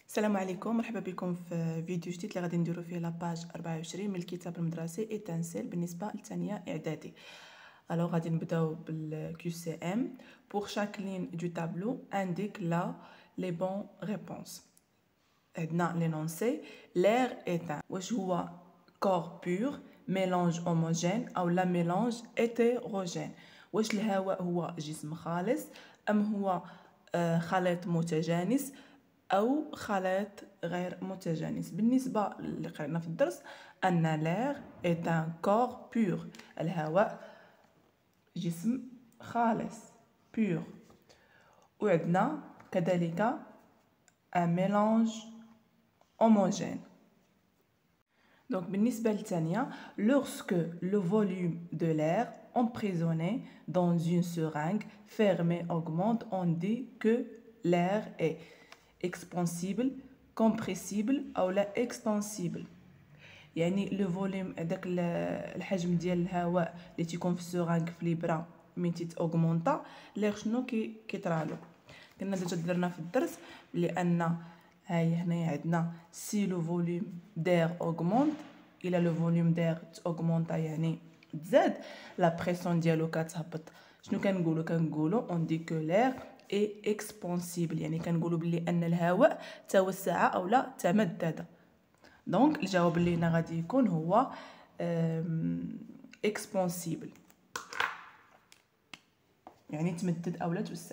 السلام عليكم، مرحبا بكم في فيديو جديد اللي غادي نديرو فيه لاباج 24 من الكتاب المدرسي ايتانسيل بالنسبه لثانيه اعدادي. الوغ غادي نبداو بالكيو سي ام. pour chaque ligne du tableau indique là les bons réponses. عندنا l'énoncé l'air est un واش هو corps pur mélange homogène او لا mélange hétérogène. واش الهواء هو جسم خالص ام هو خليط متجانس أو خليط غير متجانس. بالنسبة اللي قرينا في الدرس أن l'air est un corps pur، الهواء جسم خالص pur. وعندنا كذلك un mélange homogène. Donc بالنسبة للثانية lorsque le volume de l'air emprisonné dans une seringue fermée augmente, on dit que l'air est expansible compressible او لا extensible. يعني لو فوليوم داك الحجم ديال الهواء اللي تيكون في السورانك في ليبرا من تيتاوغمونطا لير شنو كيطرالو. كنا ديجا درنا في الدرس لان هاي هنايا عندنا سي لو فوليوم دير اوغمونط الى لو فوليوم دير اوغمونطا يعني تزاد لا بريسيون ديالو كتهبط. شنو كنقولوا اون دي كو لير اي اكسبانسيبل، يعني كنقولوا بلي ان الهواء توسع او لا تمدد. دونك الجواب اللي هنا غادي يكون هو اكسبانسيبل، يعني تمدد او لا توسع.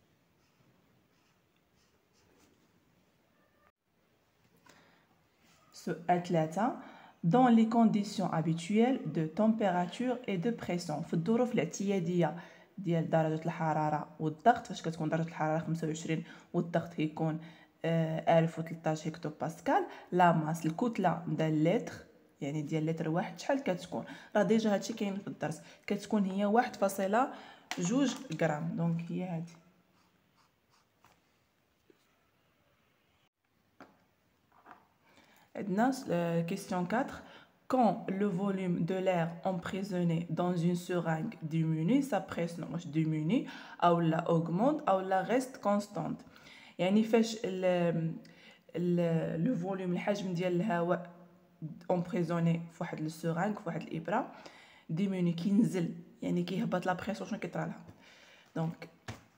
سؤال 3 dans les conditions habituelles de température et de pression. في الظروف الاعتياديه ديال درجه الحراره والضغط، فاش كتكون درجه الحراره 25 والضغط كيكون 1013 هكتو باسكال، لا ماس الكتله ديال اللتر يعني ديال لتر واحد شحال كتكون؟ راه ديجا هادشي كاين في الدرس، كتكون هي 1.2 غرام. دونك هي هادي. عندنا question 4 quand le volume de l'air emprisonné dans une seringue diminue sa pression واش diminue او لا augmente او لا reste constante. يعني فاش لو فوليوم الحجم ديال الهواء امبريزوني في واحد السورانك في واحد الابره ديموني كينزل يعني كيهبط لا بريسيون، شنو كيطرا لها؟ دونك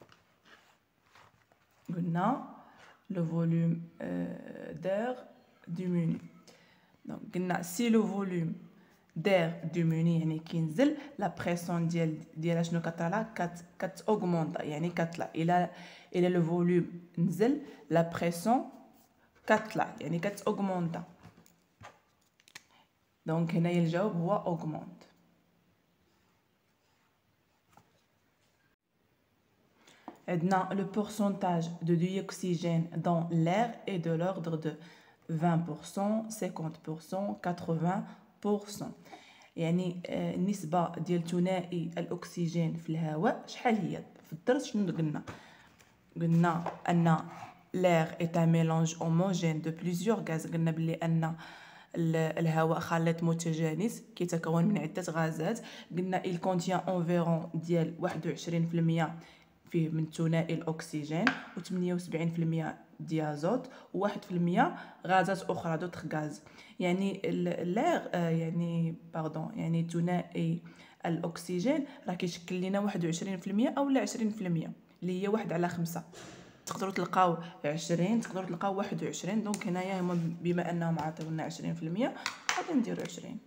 قلنا لو فوليوم دير diminue. دونك قلنا سي لو فوليوم دير diminue يعني كينزل، لا بريسيون ديالها شنو كطرا لها؟ كتاوغمونطا يعني كطلع. الى لو فوليوم نزل لا بريسيون كطلع يعني كتاوغمونطا. دونك هنايا الجواب هو اوغمونت. عندنا لو pourcentage de dioxygène dans l'air est de l'ordre de 20%, 50%, 80%. يعني النسبة ديال ثنائي الأكسجين في الهواء شحال هي؟ في الدرس شنو قلنا أن l'air est un mélange homogène de plusieurs gaz. قلنا بلي أن الهواء خليط متجانس كيتكون من عدة غازات. قلنا il contient environ ديال 21% فيه من ثنائي الأكسجين و78% ديازوت و1% غازات أخرى دوطخ غاز. يعني لير يعني باردون يعني ثنائي الأكسجين راه كيشكل لنا 21% أو لا 20% اللي هي 1/5. تقدروا تلقاو 20 تقدروا تلقاو 21. دونك هنايا هما بما أنهم عطيونا 20% غادي نديرو 20.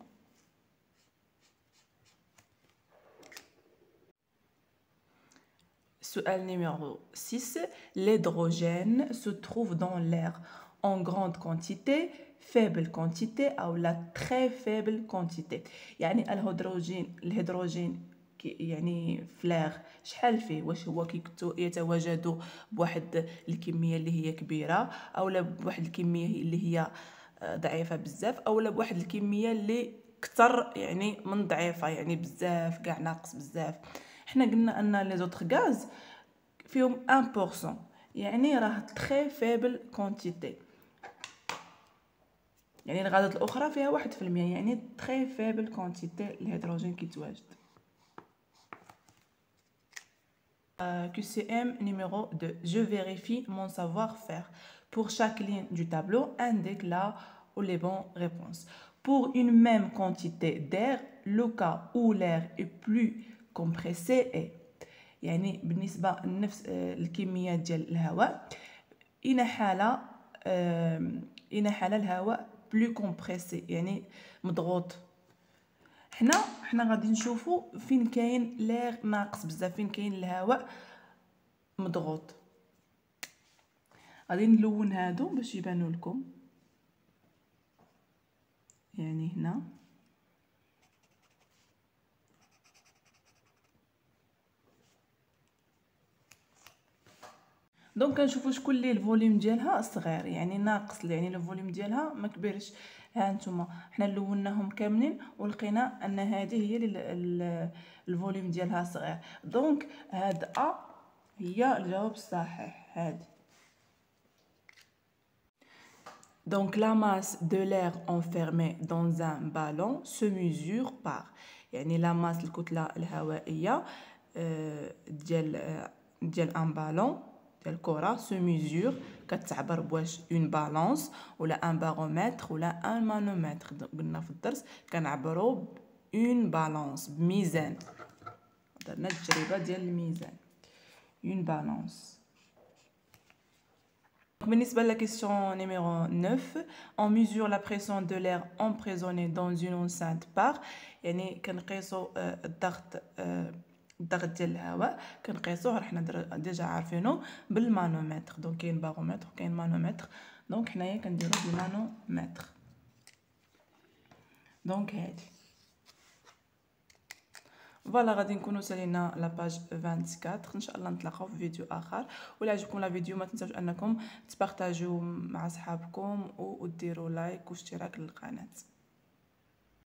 Sual numéro 6. L'hydrogène se trouve dans l'air en grande quantité, faible quantité ou la très faible quantité. يعني الهيدروجين يعني في l'air شحال فيه؟ واش هو يتواجد بواحد الكميه اللي هي كبيره او لا بواحد الكميه اللي هي ضعيفه بزاف او لا بواحد الكميه اللي كتر يعني من ضعيفه يعني بزاف كاع ناقص بزاف. حنا قلنا ان لي زوطخ غاز فيهم 1%، يعني راه تري فيبل كونتيتي، يعني الغازات الاخرى فيها 1%، يعني تري فيبل كونتيتي الهيدروجين كيتواجد. QCM numéro 2. Je vérifie mon savoir-faire. Pour chaque ligne du tableau, indique là où les bonnes réponses. Pour une même quantité d'air, le cas où l'air est plus compressé est. يعني بالنسبة لنفس الكمية ديال الهواء، إن حالة الهواء بلو كومبريسي يعني مضغوط. حنا غادي نشوفوا فين كاين لير ناقص بزاف، فين كاين الهواء مضغوط. غادي نلون هادو باش يبانوا لكم. يعني هنا دونك كنشوفوا شكون اللي الفوليوم ديالها صغير، يعني ناقص، يعني الفوليوم ديالها ما كبيرش. ها نتوما حنا لوناهم كاملين ولقينا ان هذه هي الفوليوم ديالها صغير. دونك هاد ا هي الجواب الصحيح. هادي donc la masse de l'air enfermé dans un ballon se mesure par، يعني لا ماس الكتلة الهوائية ديال ان بالون ديال الكرة se mesure كتعبر بواش اون بالانس ولا ان بارومتر ولا ان مانومتر. قلنا في الدرس كنعبروا اون بالانس بميزان، درنا التجربة ديال الميزان اون بالانس. بالنسبة لا question numéro 9، on mesure la pression de l'air emprisonné dans une enceinte par، يعني كنقيسوا الضغط ديال الهواء، كنقيسوه حنا ديجا عارفينه بالمانومتر. دونك كاين بارومتر وكاين مانومتر، دونك حنايا كنديرو بالمانومتر. دونك هادي فوالا غادي نكونوا سالينا لاباج 24. ان شاء الله نتلاقاو في فيديو اخر. ولا عجبكم لا فيديو ما تنساوش انكم تبارطاجيو مع صحابكم وديروا لايك واشتراك للقناه.